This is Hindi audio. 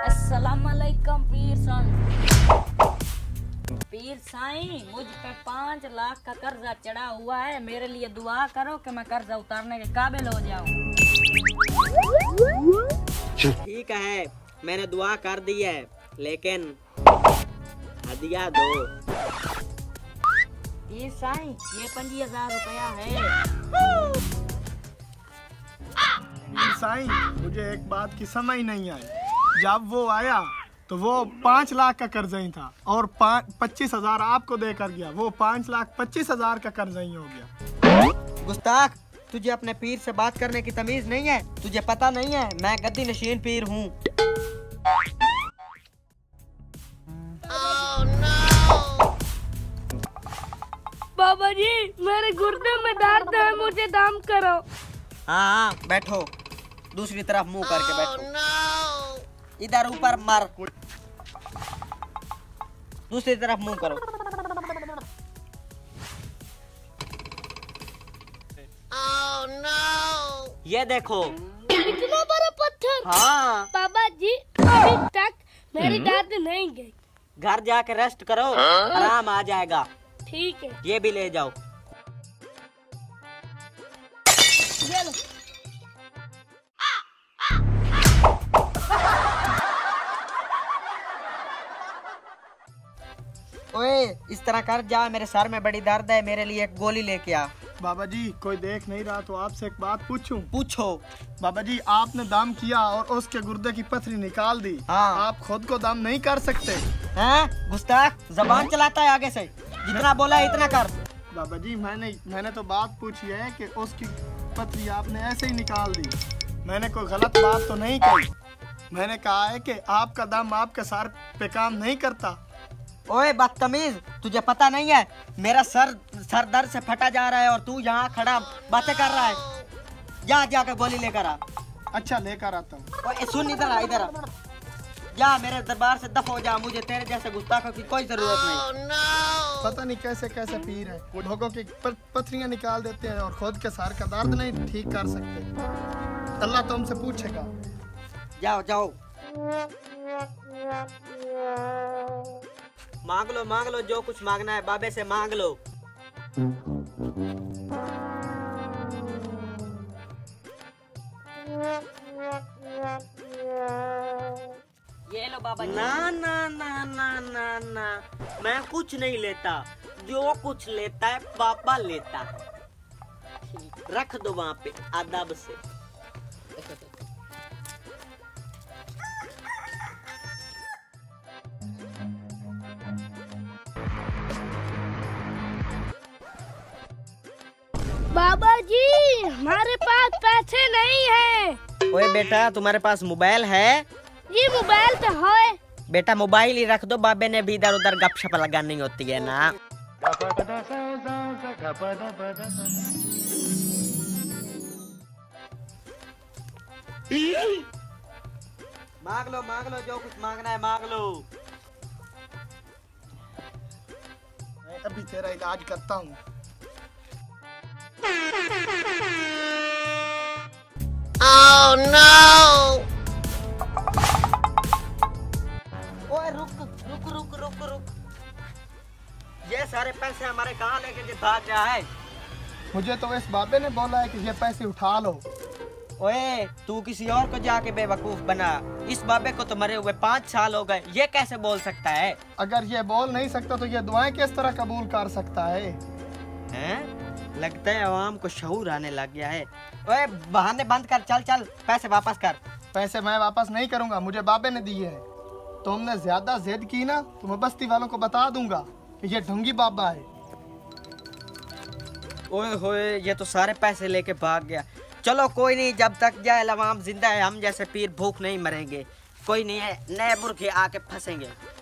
अस्सलामुअलैकुम पीर साईं, मुझ पे 5 लाख का कर्जा चढ़ा हुआ है। मेरे लिए दुआ करो कि मैं कर्जा उतारने के काबिल हो जाऊं। ठीक है, मैंने दुआ कर दी है, लेकिन हदिया दो। पीर साईं, ये 25,000 रुपया है। पीर साईं, मुझे एक बात की समझ नहीं आई। जब वो आया तो वो 5 लाख का कर्जा ही था और 25,000 आपको देकर गया। वो 5,25,000 का कर्जा ही हो गया। गुस्ताख, तुझे अपने पीर से बात करने की तमीज नहीं है? तुझे पता नहीं है मैं गद्दी नशीन पीर हूँ। बाबा जी, मेरे गुर्दे में दर्द है, मुझे दम करो। हाँ, बैठो, दूसरी तरफ मुंह करके बैठो। इधर ऊपर मर, दूसरी तरफ मुंह करो। ये देखो, इतना बड़ा पत्थर। हाँ। बाबा जी, अभी तक मेरी दर्द नहीं गई। घर जाके रेस्ट करो, आराम आ जाएगा। ठीक है, ये भी ले जाओ। ये लो। ओए, इस तरह कर, जा, मेरे सर में बड़ी दर्द है, मेरे लिए एक गोली लेके आ। बाबा जी, कोई देख नहीं रहा तो आपसे एक बात पूछूं? पूछो। बाबा जी, आपने दम किया और उसके गुर्दे की पथरी निकाल दी। हाँ। आप खुद को दम नहीं कर सकते हैं? गुस्ताख, जबान चलाता है आगे से, जितना बोला है इतना कर। बाबा जी, मैंने तो बात पूछी है कि उसकी पथरी आपने ऐसे ही निकाल दी। मैंने कोई गलत बात तो नहीं कही। मैंने कहा है कि आपका दम आपके सर पे काम नहीं करता। ओए बदतमीज, तुझे पता नहीं है मेरा सर दर्द से फटा जा रहा है और तू यहाँ खड़ा बातें कर रहा है। जा जाकर गोली लेकर आ। अच्छा, लेकर आता हूँ। ओए सुन, इधर आ, इधर आ। जा, मेरे दरबार से दफ हो जा, मुझे तेरे जैसे गुस्ताखों की कोई जरूरत नहीं। पता नहीं कैसे कैसे पीर है, वो लोगों की पथरियाँ निकाल देते हैं और खुद के सर का दर्द नहीं ठीक कर सकते। अल्लाह तुमसे पूछेगा। जाओ जाओ, मांग लो जो कुछ मांगना है, बाबे से मांग लो। ये लो बाबा जी। ना ना ना ना ना ना, मैं कुछ नहीं लेता, जो कुछ लेता है पापा लेता है। रख दो वहाँ पे अदब से। बाबा जी, हमारे पास पैसे नहीं है। ओए बेटा, तुम्हारे पास मोबाइल है? ये मोबाइल तो है। बेटा, मोबाइल ही रख दो, बाबे ने भी इधर उधर गपशप लगानी होती है ना। मांग लो जो कुछ मांगना है, मांग लो। मैं अभी तेरा इलाज करता हूँ। Oh no! ओए रुक। ये सारे पैसे हमारे कहाँ लेके भाग रहा है? मुझे तो इस बाबे ने बोला है कि ये पैसे उठा लो। ओए, तू किसी और को जाके बेवकूफ बना। इस बाबे को तो मरे हुए 5 साल हो गए, ये कैसे बोल सकता है? अगर ये बोल नहीं सकता तो ये दुआएं किस तरह कबूल कर सकता है? हैं? लगता है आवाम को शऊर आने लग गया है। ओए, बहाने बंद कर, चल पैसे वापस कर। पैसे मैं वापस नहीं करूंगा, मुझे बाबे ने दिए हैं। तुमने ज्यादा जिद की ना तो मैं बस्ती वालों को बता दूंगा कि ये ढंगी बाबा है। ओए होए, ये तो सारे पैसे लेके भाग गया। चलो कोई नहीं, जब तक जाए अवाम जिंदा है, हम जैसे पीर भूख नहीं मरेंगे। कोई नहीं है, नए मुर्गे आके फंसेंगे।